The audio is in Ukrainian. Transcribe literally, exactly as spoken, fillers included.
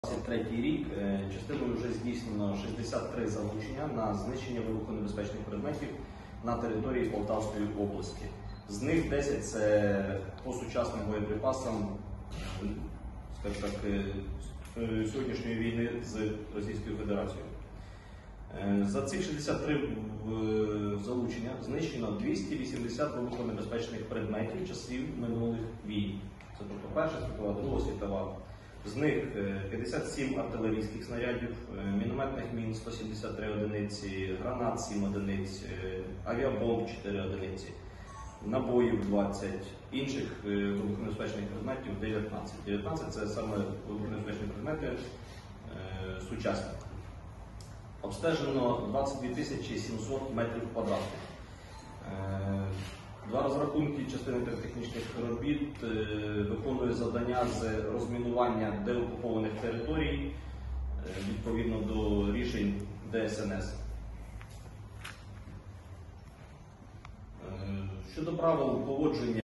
двадцять третій рік частиною вже здійснено шістдесят три залучення на знищення вибухонебезпечних предметів на території Полтавської області. З них десять – це по сучасним боєприпасам, скажімо так, сьогоднішньої війни з Російською Федерацією. За цих шістдесят три залучення знищено двісті вісімдесят вибухонебезпечних предметів часів минулих війн. Це тобто Перша світова, Друга світова. З них п'ятдесят сім артилерійських снарядів, мінометних мін сто сімдесят три одиниці, гранат сім одиниць, авіабомб чотири одиниці, набоїв двадцять, інших вибухонебезпечних предметів дев'ятнадцять. дев'ятнадцять – це саме вибухонебезпечні предмети е, сучасні. Обстежено двадцять дві тисячі сімсот метрів квадратних. Е, Два розрахунки частини технічних робіт е, виконує завдання з розмінування деокупованих територій е, відповідно до рішень Д С Н С. Е, щодо правил поводження